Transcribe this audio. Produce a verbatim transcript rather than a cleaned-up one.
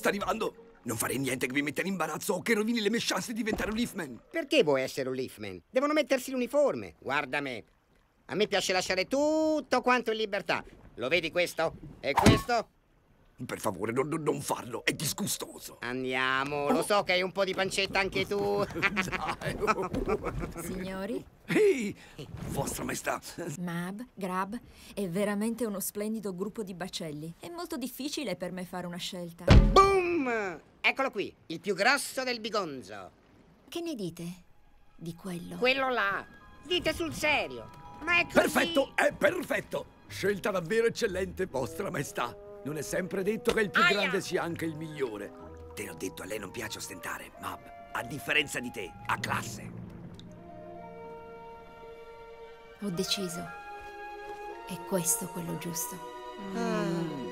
sta arrivando. Non farei niente che vi metta in imbarazzo o che rovini le mie chance di diventare un Leafman. Perché vuoi essere un Leafman? Devono mettersi l'uniforme. Guarda me. A me piace lasciare tutto quanto in libertà. Lo vedi questo? E questo? Per favore, non, non- non farlo, è disgustoso. Andiamo, lo so che hai un po' di pancetta anche tu. Dai. oh. Signori, Ehi, vostra maestà. Mab, Grab, è veramente uno splendido gruppo di bacelli. È molto difficile per me fare una scelta. Boom! Eccolo qui, il più grosso del bigonzo. Che ne dite di quello? Quello là. Dite sul serio. Ma è così. Perfetto, è perfetto. Scelta davvero eccellente, vostra maestà. Non è sempre detto che il più Aia! grande sia anche il migliore. Te l'ho detto, a lei non piace ostentare, Mab. A differenza di te, ha classe. Ho deciso. È questo quello giusto. Ah.